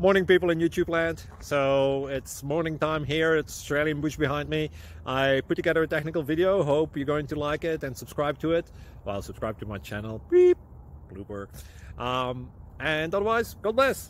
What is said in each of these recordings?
Morning, people in YouTube land. So it's morning time here. It's Australian bush behind me. I put together a technical video. Hope you're going to like it and subscribe to it. Well, subscribe to my channel. Beep. Blooper. And otherwise, God bless.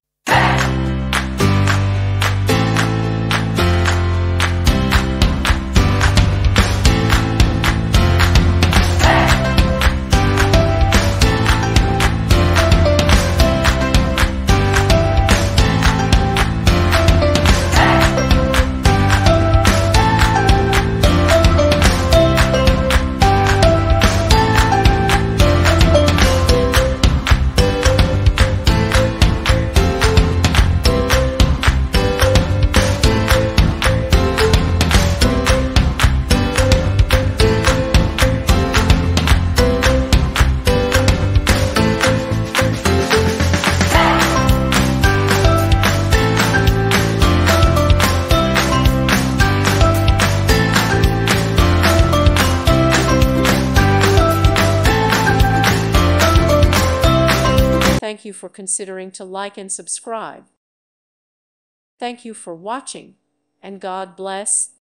Thank you for considering to like and subscribe. Thank you for watching, and God bless.